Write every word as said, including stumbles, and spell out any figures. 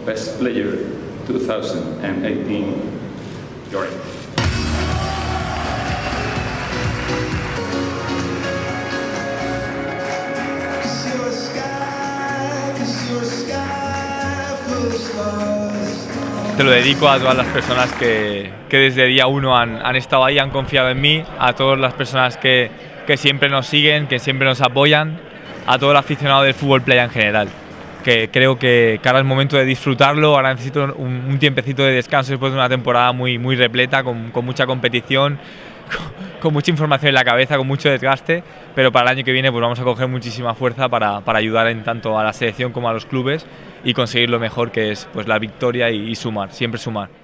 Best Player dos mil dieciocho, Jordi. Te lo dedico a todas las personas que, que desde día uno han, han estado ahí, han confiado en mí, a todas las personas que, que siempre nos siguen, que siempre nos apoyan, a todo el aficionado del fútbol playa en general. Que creo que, que ahora es momento de disfrutarlo, ahora necesito un, un tiempecito de descanso después de una temporada muy, muy repleta, con, con mucha competición, con, con mucha información en la cabeza, con mucho desgaste, pero para el año que viene pues vamos a coger muchísima fuerza para, para ayudar en tanto a la selección como a los clubes y conseguir lo mejor, que es pues la victoria y, y sumar, siempre sumar.